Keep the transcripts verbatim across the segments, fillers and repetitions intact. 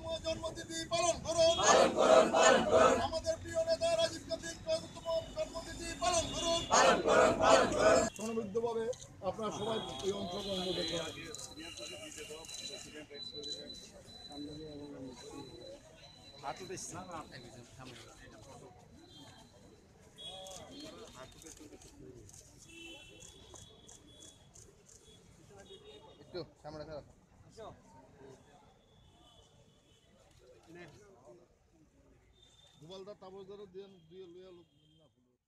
জন্মতিথি পালন করুন পালন করুন পালন করুন আমাদের প্রিয় নেতা রাজীব গান্ধীর চৌদ্দতম জন্মতিথি পালন করুন পালন করুন পালন করুন সমবেতভাবে আপনারা সবাই এই অংশগ্রহণ করবেন। একটু সামনে দাও গোপালদার তাবজদার দিয়ে দিয়ে লইয়া লোক না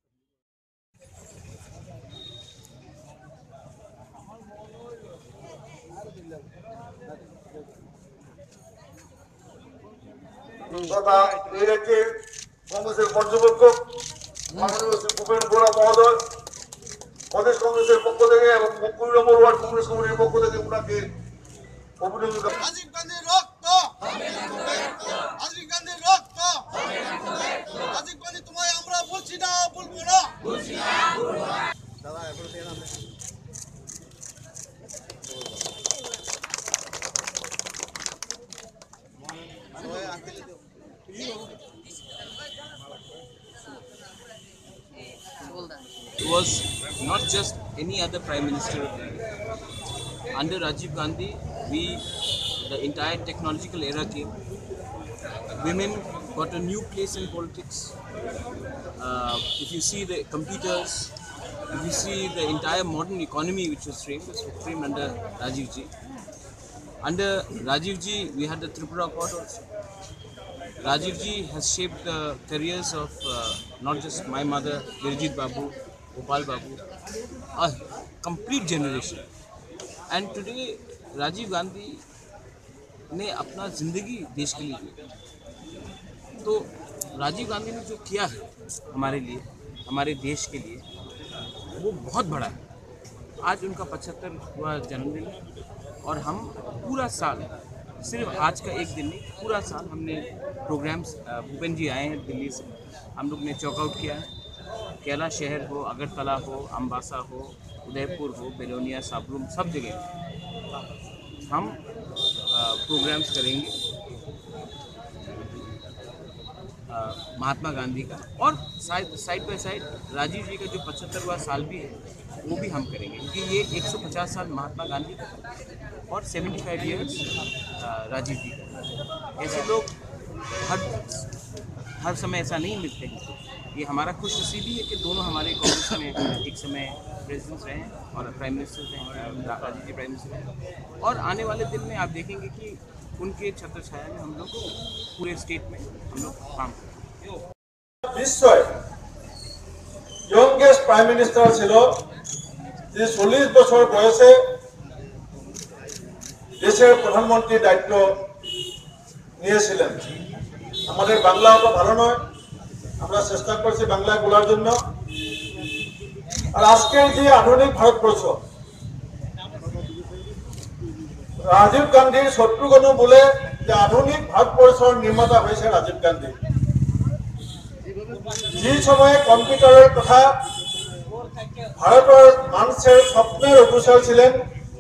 তথা এই রাজ্যের কংগ্রেসের পর্যবেক্ষক মাননীয় শ্রী ভূপেন বোরা মহোদয় প্রদেশ কংগ্রেসের পক্ষ থেকে এবং কুড়ি নম্বর ওয়ার্ড কংগ্রেস কমিটির পক্ষ থেকে ওনাকে অভিনন্দন। রাজীব গান্ধীর রক্ত রাজীব গান্ধীর রক্ত রাজীব গান্ধী তোমায় আমরা বলছি না বলবো না দাদা এখন দিয়ে নাম It was not just any other Prime Minister of India. Under Rajiv Gandhi, we, the entire technological era came. Women got a new place in politics. Uh, if you see the computers, if you see the entire modern economy which was framed, was framed under Rajiv Ji. Under Rajiv Ji, we had the Tripura court also. Rajiv Ji has shaped the careers of uh, not just my mother, Virjit Babu, Gopal Babu, a complete generation. And today, Rajiv Gandhi ने अपना जिंदगी देश के लिए दी। तो राजीव गांधी ने जो किया है हमारे लिए, हमारे देश के लिए, वो बहुत बड़ा है। आज उनका पचहत्तरवां जन्मदिन है और हम पूरा साल, सिर्फ आज का एक दिन नहीं, पूरा साल हमने प्रोग्राम्स, भूपेन जी आए हैं दिल्ली से, हम लोग ने चॉकआउट किया है। कैलाश शहर हो, अगरतला हो, अम्बासा हो, उदयपुर हो, बेलोनिया, साबरूम, सब जगह हम प्रोग्राम्स करेंगे महात्मा गांधी का, और side side by side Rajiv ji का जो पचहत्तरवां साल भी है वो भी हम करेंगे, क्योंकि ये एक सौ पचास साल महात्मा गांधी का और पचहत्तर इयर्स राजीव जी का। ऐसे लोग हर हर समय ऐसा नहीं मिलते हैं। ये हमारा खुश नसीबी है कि दोनों हमारे कांग्रेस में एक समय प्रेसिडेंट्स रहे और प्राइम मिनिस्टर रहे, राजीव जी प्राइम मिनिस्टर रहे, और आने वाले दिन में आप देखेंगे कि उनके छत्र छाया में हम लोग पूरे स्टेट में हम लोग काम करेंगे। विश्व यंगेस्ट प्राइम मिनिस्टर छिलो যে চল্লিশ বছর বয়সে দেশের প্রধানমন্ত্রী দায়িত্ব নিয়েছিলেন। আমাদের বাংলা অত ভালো নয়, আমরা চেষ্টা করছি বাংলা বলার জন্য। আর আজকের যে আধুনিক ভারতবর্ষ, রাজীব গান্ধীর শত্রুঘ্ন বলে যে আধুনিক ভারতবর্ষের নির্মাতা হয়েছে রাজীব গান্ধী। যে সময়ে কম্পিউটারের কথা ভারতের মানুষের স্বপ্নের অগ্রসর ছিলেন,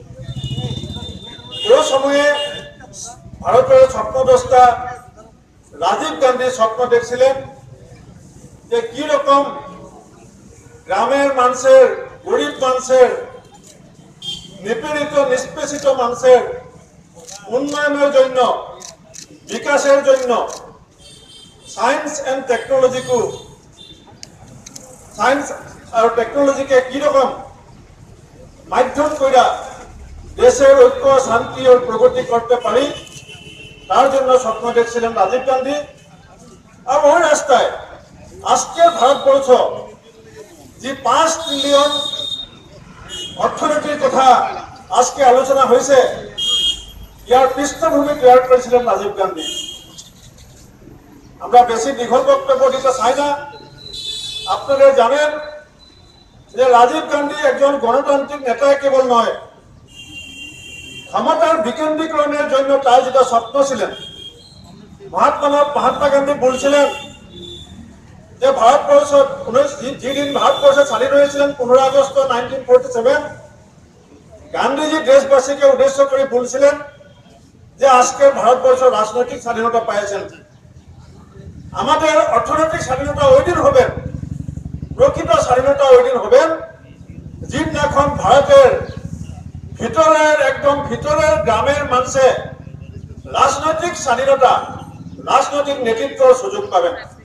ওই সময়ে ভারতের স্বপ্নদ্রষ্টা রাজীব গান্ধী স্বপ্ন দেখছিলেন যে কি রকম গ্রামের মানুষের, গরিব মানুষের, নিপীড়িত নিষ্পেষিত মানুষের উন্নয়নের জন্য, বিকাশের জন্য সায়েন্স এন্ড টেকনোলজিকে সায়েন্স আর টেকনোলজিকে কি রকম মাধ্যম কইরা দেশের ঐক্য, শান্তি ও প্রগতি করতে পারি, তার জন্য স্বপ্ন দেখছিলেন রাজীব গান্ধী। আর ওই রাস্তায় আজকের ভারতবর্ষ যে পাঁচ ট্রিলিয়ন অর্থনীতির কথা আজকে আলোচনা হয়েছে, ইয়ার পৃষ্ঠভূমি তৈরি করেছিলেন রাজীব গান্ধী। আমরা বেশি দীঘল বক্তব্য দিতে চাই না। আপনারা জানেন যে রাজীব গান্ধী একজন গণতান্ত্রিক নেতা কেবল নয়, ক্ষমতার বিকেন্দ্রীকরণের জন্য তার যেটা স্বপ্ন ছিলেন, মহাত্মা মহাত্মা গান্ধী বলছিলেন যে ভারতবর্ষ যেদিন ভারতবর্ষ স্বাধীন হয়েছিলেন পনেরোই August nineteen forty seven, Gandhiji দেশবাসীকে উদ্দেশ্য করে বলছিলেন যে আজকে ভারতবর্ষ রাজনৈতিক স্বাধীনতা পেয়েছেন। আমাদের অর্থনৈতিক স্বাধীনতা ওই দিন হবে, প্রকৃত স্বাধীনতা ওই দিন হবেন যিন এখন ভারতের ভিতরের একদম ভিতরের গ্রামের মানুষে রাজনৈতিক স্বাধীনতা, রাজনৈতিক নেতৃত্বের সুযোগ পাবেন।